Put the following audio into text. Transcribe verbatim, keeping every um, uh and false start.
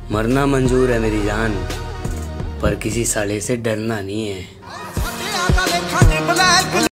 मरना मंजूर है मेरी जान, पर किसी साले से डरना नहीं है।